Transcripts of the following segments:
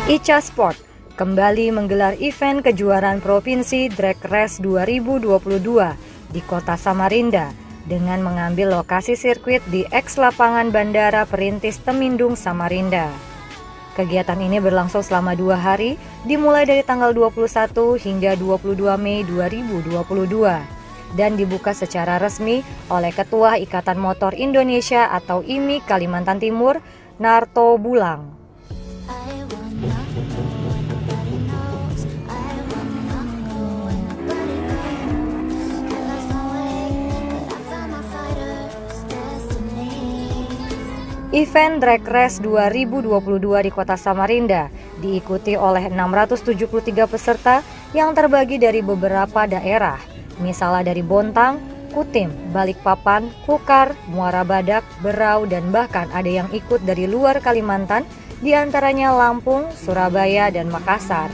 ICA Sport kembali menggelar event kejuaraan Provinsi Drag Race 2022 di Kota Samarinda dengan mengambil lokasi sirkuit di eks lapangan Bandara Perintis Temindung, Samarinda. Kegiatan ini berlangsung selama 2 hari, dimulai dari tanggal 21 hingga 22 Mei 2022 dan dibuka secara resmi oleh Ketua Ikatan Motor Indonesia atau IMI Kalimantan Timur, Narto Bulang. Event Drag Race 2022 di Kota Samarinda diikuti oleh 673 peserta yang terbagi dari beberapa daerah, misalnya dari Bontang, Kutim, Balikpapan, Kukar, Muara Badak, Berau, dan bahkan ada yang ikut dari luar Kalimantan, diantaranya Lampung, Surabaya, dan Makassar.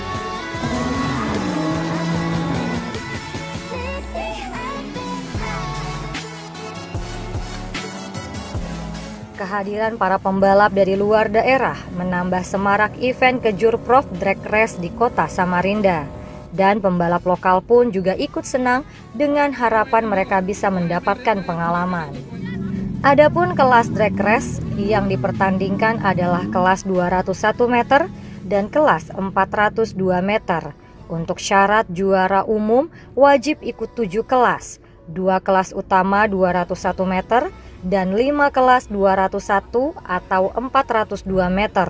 Kehadiran para pembalap dari luar daerah menambah semarak event Kejurprov Drag Race di Kota Samarinda. Dan pembalap lokal pun juga ikut senang dengan harapan mereka bisa mendapatkan pengalaman. Adapun kelas Drag Race yang dipertandingkan adalah kelas 201 meter dan kelas 402 meter. Untuk syarat juara umum wajib ikut 7 kelas, 2 kelas utama 201 meter, dan 5 kelas 201 atau 402 meter.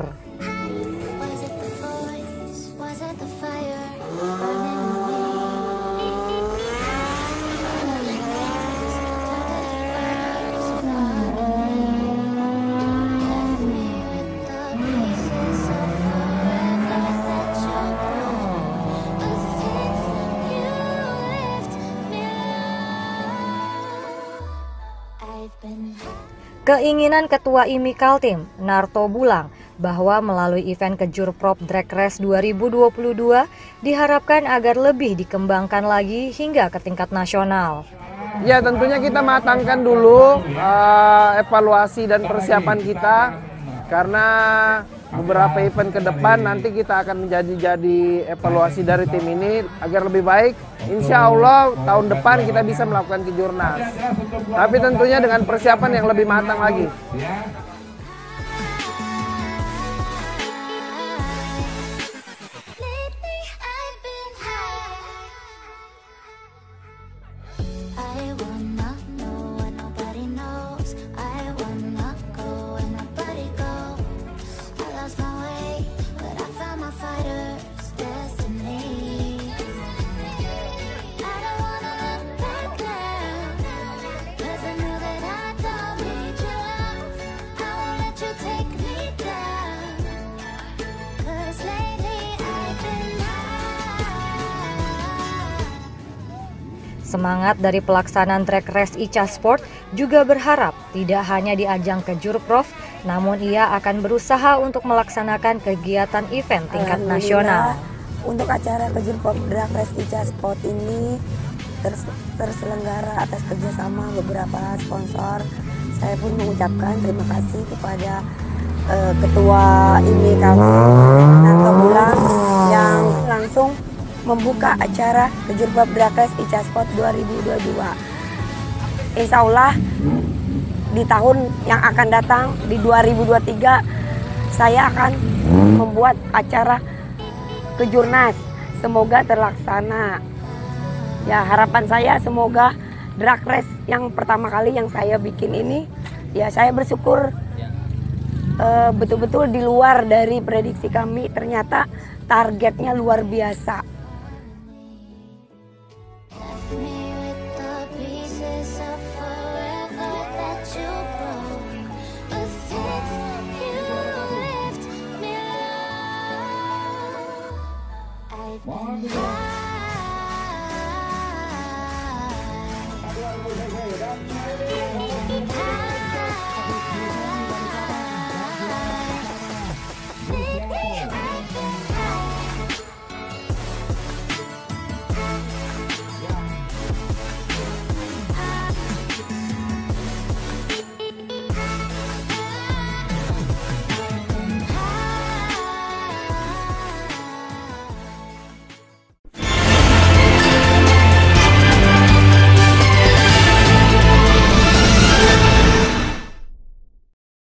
Keinginan Ketua IMI Kaltim, Narto Bulang, bahwa melalui event Kejurprov Drag Race 2022 diharapkan agar lebih dikembangkan lagi hingga ke tingkat nasional. Ya, tentunya kita matangkan dulu evaluasi dan persiapan kita, karena beberapa event ke depan nanti kita akan menjadi evaluasi dari tim ini agar lebih baik. Insya Allah tahun depan kita bisa melakukan kejurnas, tapi tentunya dengan persiapan yang lebih matang lagi. Semangat dari pelaksanaan Drag Race ICA Sport juga berharap tidak hanya di ajang Kejurprov, namun ia akan berusaha untuk melaksanakan kegiatan event tingkat nasional. Untuk acara Kejurprov Drag Race ICA Sport ini terselenggara atas kerjasama beberapa sponsor. Saya pun mengucapkan terima kasih kepada Ketua IMI Narto Bulang yang langsung membuka acara Kejurprov Drag Race ICA Sport 2022. Insya Allah di tahun yang akan datang di 2023 saya akan membuat acara kejurnas. Semoga terlaksana. Ya, harapan saya semoga Drag Race yang pertama kali yang saya bikin ini, ya saya bersyukur betul-betul di luar dari prediksi kami. Ternyata targetnya luar biasa. One